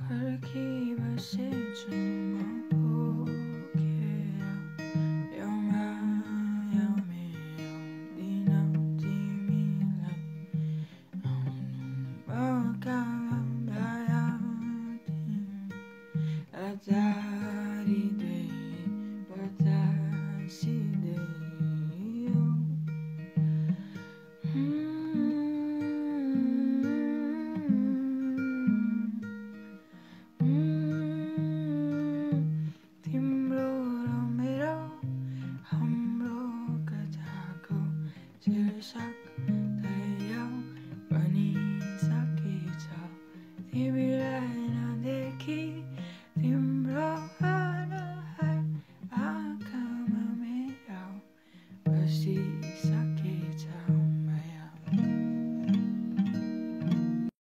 पर्खिबसेछु म पोखेर यो माया मेरो दिन तिमीलाई आउनु बकाया हतारिँदै बतासिँदै तिम्रो र मेरो हाम्रो कथाको शीर्षक तयार बनिसकेछ। तिमी